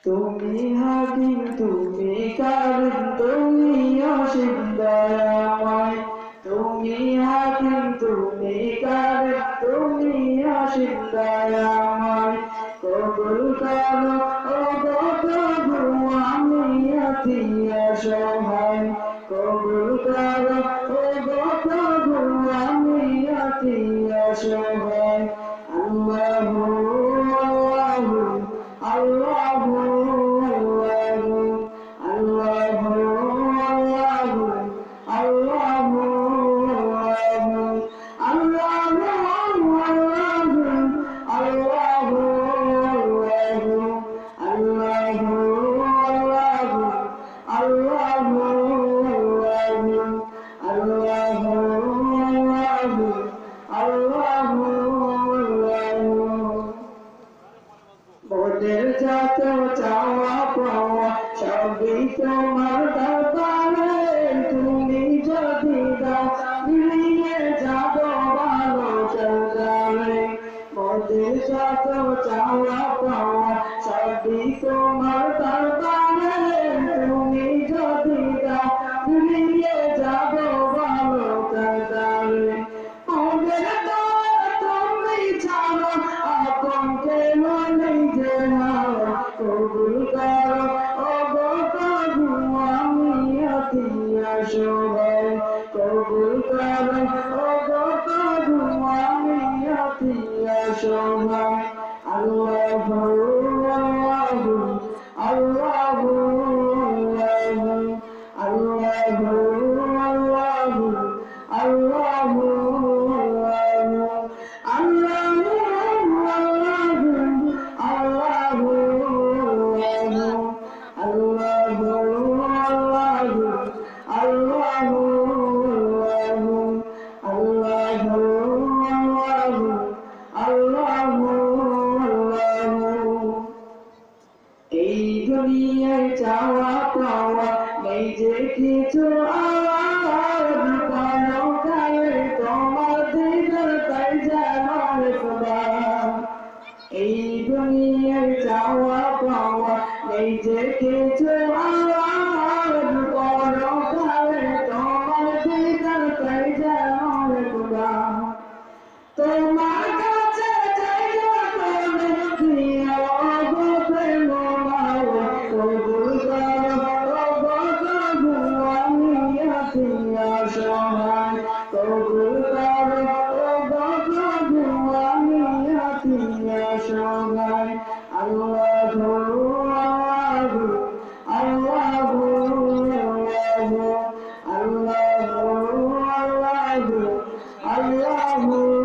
তুমি হাকিম তুমি কারণ তুমি অসীম দয়াময় তুমি হাকিম তুমি কারণ তুমি অসীম দয়াময় কবুল করো ও গো প্রভু আমি অতি অসহায় কবুল করো ও গো প্রভু আমি অতি অসহায় আল্লাহু আল্লাহু আল্লাহু আল্লাহু আল্লাহু আল্লাহু মোদের যত চাওয়া পাওয়া সবই তোমার দরবারে তুমি যদি দাও মিলিয়ে যাব ভালো চলবে মোদের যত চাওয়া পাওয়া সবই তোমার দরবারে তুমি যদি দাও মিলিয়ে যাব ভালো চলবে মোদের তুমি ছাড়ো আপন কেন নেই যে কবুল করো ও গো প্রভু আমি অতি অসহায় কবুল করো ও গো প্রভু আমি অতি অসহায় আল্লাহু আল্লাহু আল্লাহু আল্লাহু আল্লাহু আল্লাহু এই দুনিয়ায় চাওয়া পাওয়া নেই যে কিছু আর পরকালে তোমার দিদার পাই যাবার খোদা এই দুনিয়ায় চাওয়া পাওয়া নেই যে কিছু আর পরকালে তোমার দিদার পাই যাবার খোদা তোমার কাছে চাইয়া করে প্রিয় গো প্রেম কবুল করো গো প্রভু আমি অতি অসহায় কবুল করো গো প্রভু আমি অতি অসহায় আল্লাহু আল্লাহু আল্লাহু আল্লাহু আল্লাহু আল্লাহু